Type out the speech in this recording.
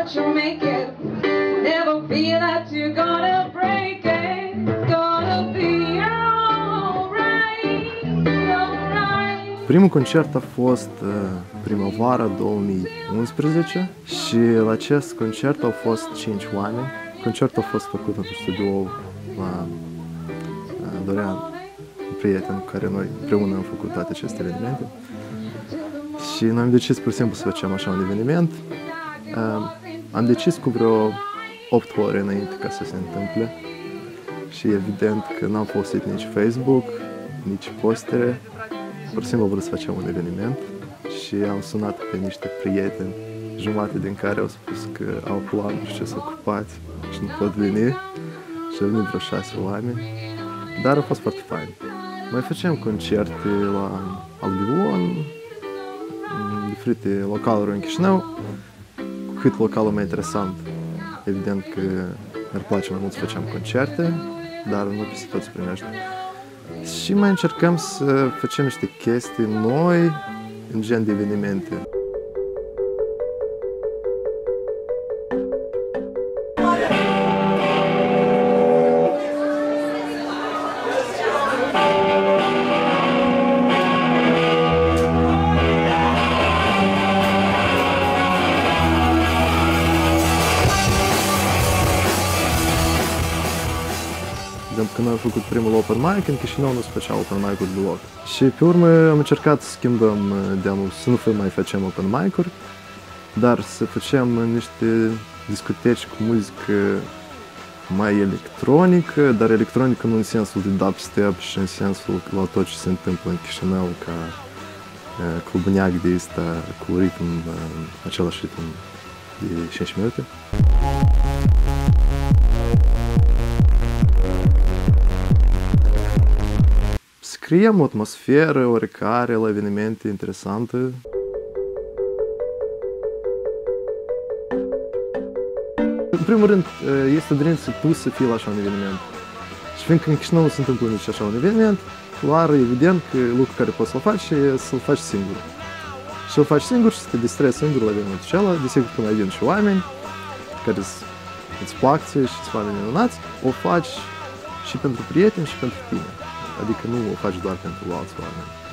but you'll make it. Never feel that you're gonna break it. It's gonna be alright, alright. Primul concert a fost primăvara 2011 și la acest concert au fost 5 oameni. Concertul a fost făcut în studio la Dorian, un prieten cu care noi împreună am făcut toate aceste evenimente. Și noi am decis pur și simplu să facem așa un eveniment. Am decis cu vreo 8 ore înainte ca să se întâmple. Și evident că n-am folosit nici Facebook, nici postere. Pur și simplu am vrut să facem un eveniment. Și am sunat pe niște prieteni, jumate din care au spus că au planuri și sunt ocupați și nu pot veni. Și au venit vreo 6 oameni. Dar a fost foarte fain. Mai facem concerte la Albion, în diferite localuri în Chișinău. Cu cât localul mai interesant, evident că mi-ar place mai mult să facem concerte, dar nu peste tot se primește. Și mai încercăm să facem niște chestii noi, în gen de evenimente. Când am făcut primul open mic, în Chișinău nu se făcea open mic-uri deloc. Și pe urmă am încercat să schimbăm deamul, să nu mai facem open mic-uri, dar să facem niște discoteci cu muzică mai electronică, dar electronică nu în sensul de dubstep și în sensul la tot ce se întâmplă în Chișinău, ca clubuniac de ăsta cu ritm, același ritm de 5 minute. Creăm o atmosferă oricare la evenimente interesante. În primul rând, este dorință tu să fii la așa un eveniment. Și fiindcă în Chișinău nu se întâmplă nici așa un eveniment, clar, evident că lucrul care poți să-l faci e să-l faci singur. Și să-l faci singur și să te distrezi singur la evenimentul acela. Desigur că mai vin și oameni care îți plac ție și îți oameni minunați, o faci și pentru prieteni și pentru tine. Adică nu o faci doar pentru alți oameni.